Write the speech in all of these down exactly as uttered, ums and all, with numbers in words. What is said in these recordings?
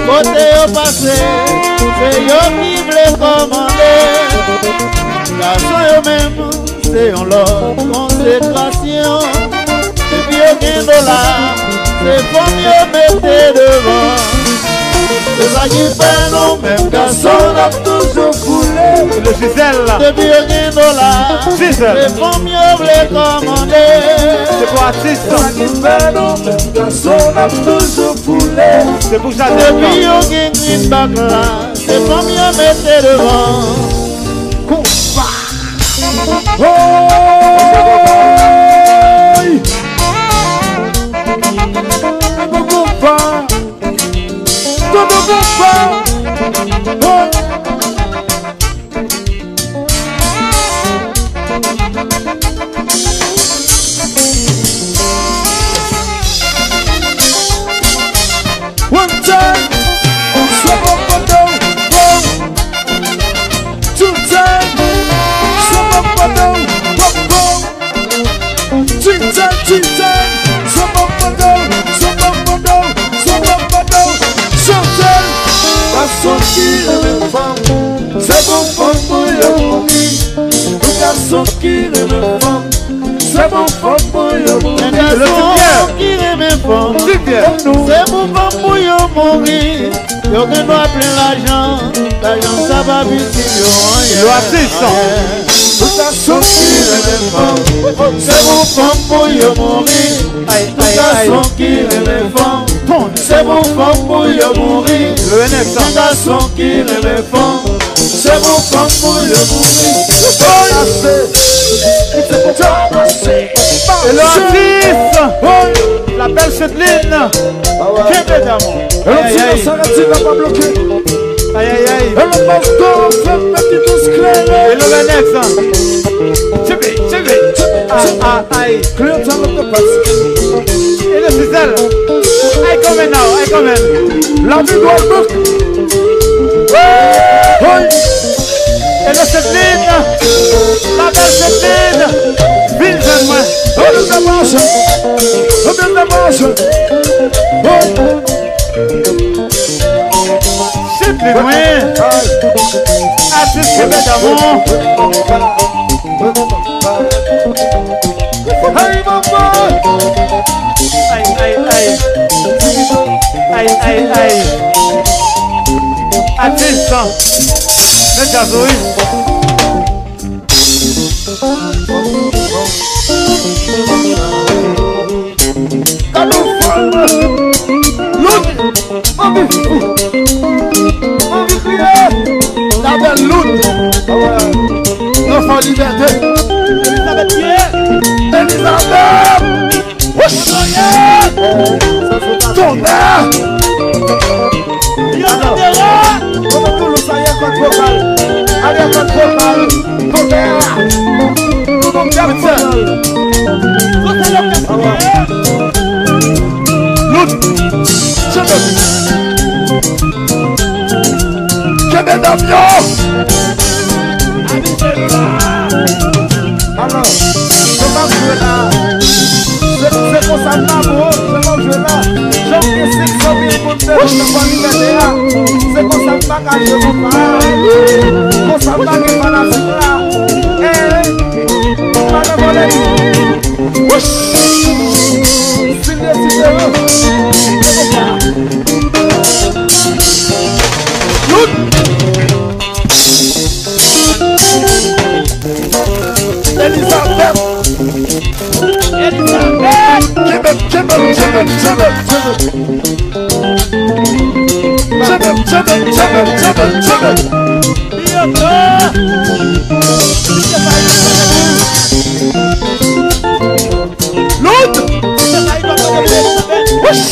Côté au passé, c'est yo qui voulait commander. Garçon yo même, c'est en leur consécration. Depuis yo gain dollar, c'est comme yo mettez devant. C'est ça qui fait nous, même garçon n'a toujours foulé. Le Gisèle là. Depuis yo gain dollar, c'est comme yo voulait commander. C'est pour artiste. C'est ça qui fait nous, même garçon n'a toujours foulé. C'est pour ça. Depuis yo gain greenback là, c'est comme yo mettez devant. Combat. Oh! One time, swap up and down, boom. Two time, swap up and down, boom, boom. Three time, three time, swap up and down, swap up and down, swap up and down. Chantal, garçon qui aime femme, c'est bon femme pour y mourir. Le garçon qui aime femme, c'est bon femme pour y mourir. Un garçon qui aime femme, c'est bon femme pour y mourir. Yo que doit plein l'argent, l'argent ça va vite si yo rien. Le artiste. Le garçon qui aime femme, C'est bon femme pour y mourir. Aïe, Le aïe, aïe. garçon qui aime femme, c'est bon femme pour y mourir. Le N F Un garçon qui aime femme, c'est bon femme pour y mourir. Et le artiste. La belle Chédeline. Québec d'amour. Aïe, aïe, aïe. Aïe, aïe, aïe. Et le Venex. Chébé, chébé. Ah, ah, aïe. Et le Gisèle. Aïe, come now, aïe, come. La vie doit le Et le Chédeline. La belle Chédeline. Ville, jeune-moi. Oh, le démarche. Oh, le démarche. Oh. C'est plus loin. Artiste Québec d'amour. Hey, maman. Aïe, aïe, aïe. Aïe, aïe, aïe. Artiste. Le jazzoï. La belle Loute. L'enfant liberté. Elisabeth Pierre. Elisabeth. Tonnerre. Comment tout le saillant contre vocal. Allez, contre vocal. Tonnerre. Tout le monde bien Loute. Québec d'avion. Alors, c'est pas jouer là. C'est pour ça que c'est pas jouer là. J'en ai six cent mille pour te faire une liberté là. C'est pour ça que pas qu'à jouer mon frère. Pour ça que pas qu'il va la faire là. Eh, pas de voler. Wesh. C'est bien, c'est bien. C'est bon. Elisabeth. Elisabeth. Québec, Québec, Québec, Québec, Québec, Québec, Québec, Québec, Québec. L'autre. Wesh.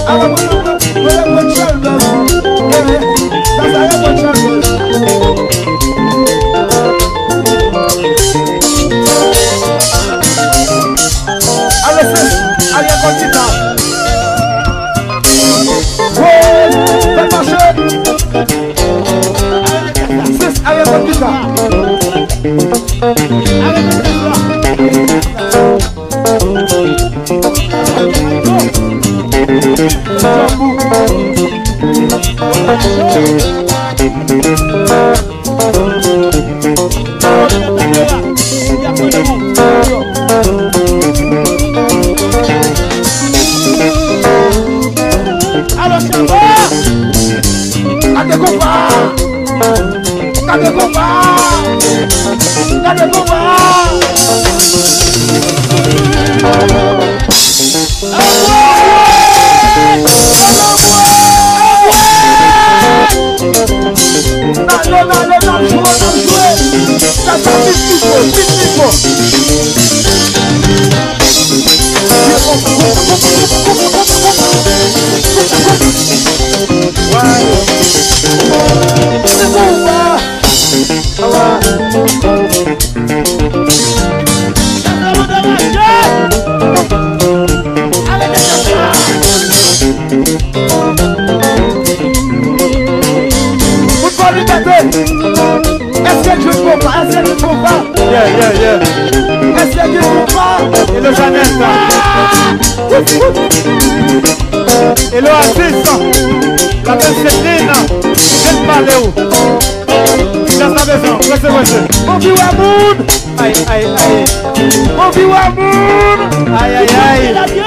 Et le artiste, la belle Céline, vient de parler où? Il a sa maison, restez, restez. Mon vieux amour! Aïe, aïe, aïe. Mon vieux amour! Aïe, aïe, aïe.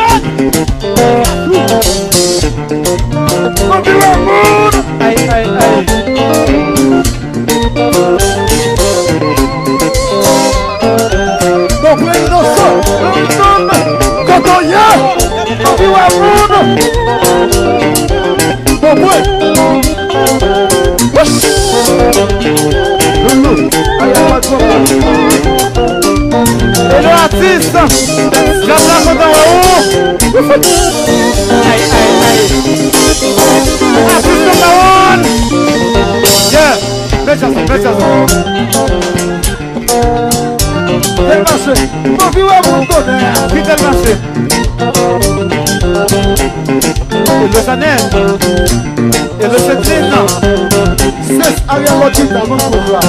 Mon vieux amour! Aïe, aïe, aïe. Don't play no song. Quand on y a, on vit à monde. Bon boy. Loulou, allez pas trop. Et le artiste, j'attends mon dans haut. Aïe, aïe, aïe. Artiste dans haut. Yeah, mets ça, mets ça. Fidèle marché, mon vieux amour tonnerre. Fidèle marché. Et le Chanel. Et le Céline. C'est Ariel Lotita, mon pouvoir.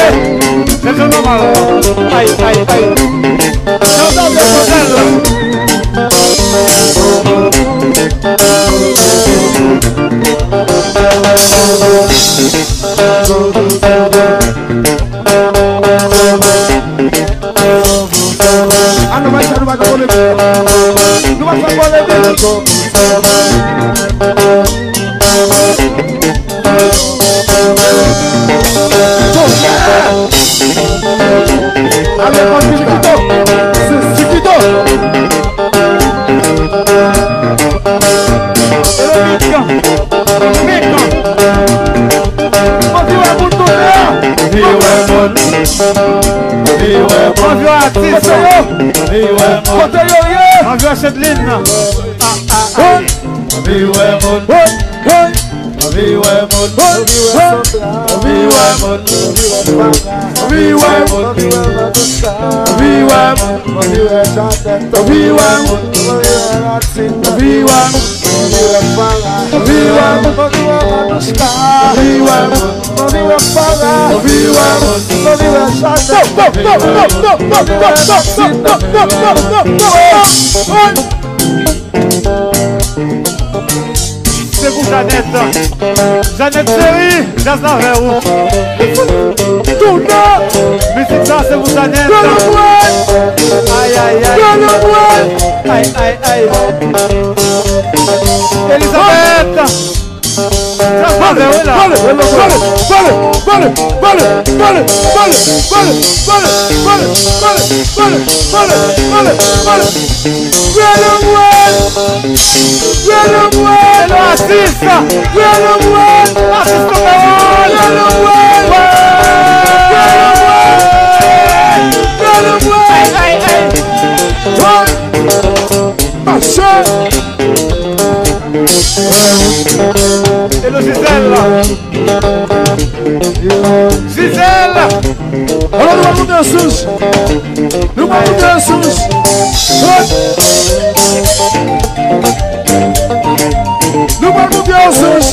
Aïe, aïe, aïe. Ah, não vai ser, não vai ser, não vai ser polêmico. Allez, mon chiquito, c'est chiquito. Et le mécan, mécan. On vit à bout de tonnerre. On vit à artiste. Côté yo, on vit à Chedline. Ah, ah, ah. C'est pour Jeannette. Jeannette Série, Jazz Navarro. Tourna. Musique ça, c'est pour Jeannette. Aïe, aïe, aïe. Aïe, aïe, aïe. Elisabeth. Jazz Navarro là. Vale, vale, vale, vale, vale, vale, vale, vale, vale, vale, vale, vale, vale, vale, vale. Le assiste, le moine, assiste le moine, le moine, le moine, aïe, aïe, et le Gisèle, Gisèle, alors nous allons monter en souche, nous allons monter en souche. Nous allons monter en souche.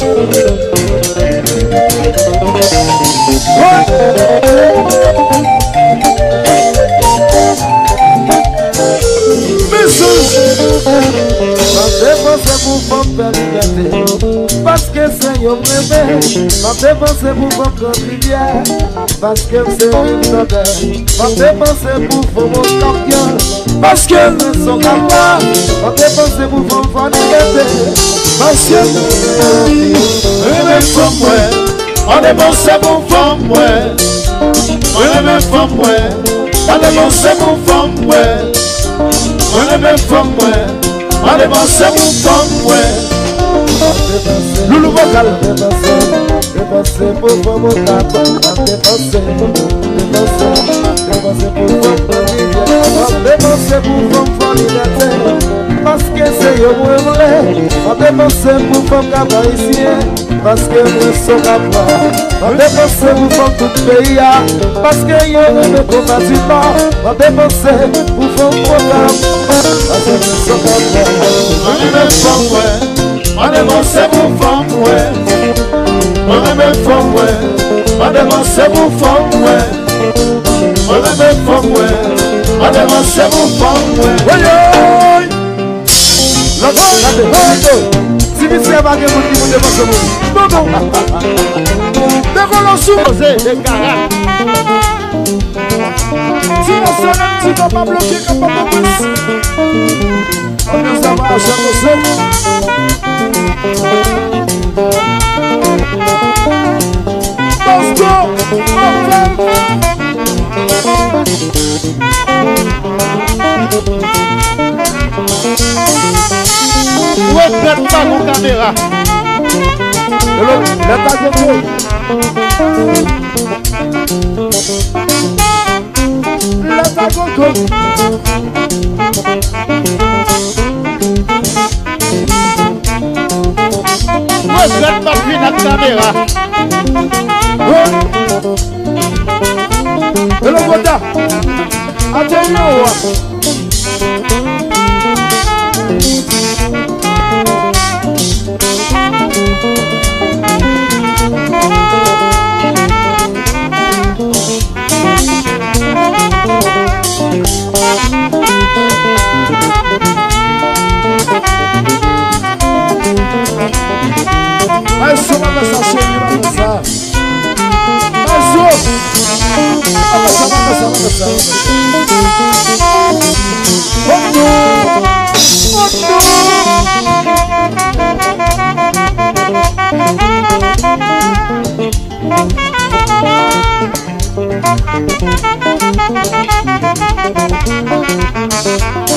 Mes souches. Pensez pour femme liberté, parce que c'est un bébé. Pensez pour femme rivière, parce que c'est une odeur. Pensez pour femme scorpion, parce qu'elles ne sont pas. Pensez pour femme liberté, parce que c'est une même femme, ouais. On est bon, c'est pour femme, ouais. On est même femme, ouais. On est bon, c'est pour femme, ouais. On est même femme, ouais. On est bon, c'est pour femme, ouais. Loulou vocal. Dépassez pour femme au tabac. Dépassez, dépassez, dépassez pour femme. Dépassez pour femme pour liberté. Parce que c'est yo moi vrai. On dépassez pour femme cabaricien. Parce que nous sommes capables. On dépassez pour femme tout pays. Parce que yo me combattement. On dépassez pour femme programme. Parce que nous sommes capables. On est même femme, ouais. On est bon, c'est pour femme, ouais. On est même femme, ouais. On est bon, c'est pour femme, ouais. On est même femme, ouais. On est bon, c'est pour femme, ouais. Oui, la la si vous savez pas que vous dites, vous devez non, non. Dès qu'on l'a supposé, des carats. Si on s'en a, si on pas bloqué, comme pas plus. On ne s'en va à chaque chose. Let's go! Reprête pas mon caméra. Le pas de le pas de Reprête pas plus la caméra. Et le Goda. Attention. Mais só uma dessa cheia pra dançar. Mais um. Vamos dançar, vamos dançar, vamos dançar.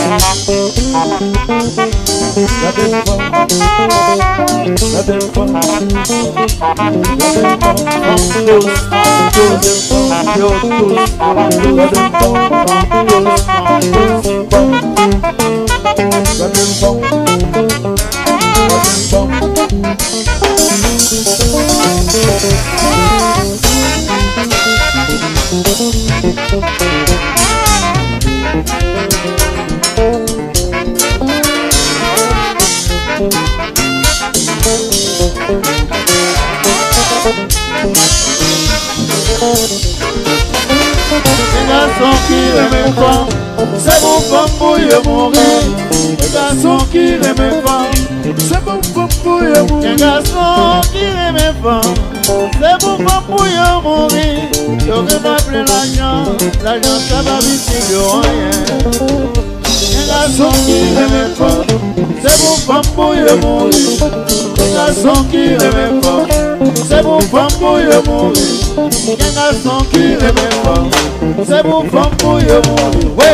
garçon qui aime pas, c'est mon femme pour y mourir. Les garçons qui aiment pas, c'est mon femme pour y mourir. Les garçons qui aiment pas, c'est mon femme pour y mourir. J'aurais pas plein l'argent, l'argent ça va vite de rien. Les garçons qui aiment pas, c'est mon femme pour y mourir. Les garçons qui aiment pas, c'est mon femme pour y mourir. Les garçons qui aiment pas, c'est mon femme pour y mourir. Ouais.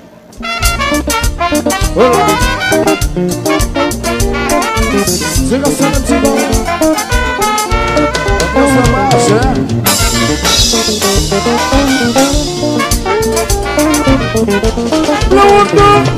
C'est comme ça, petit bon. Ça marche, hein? Le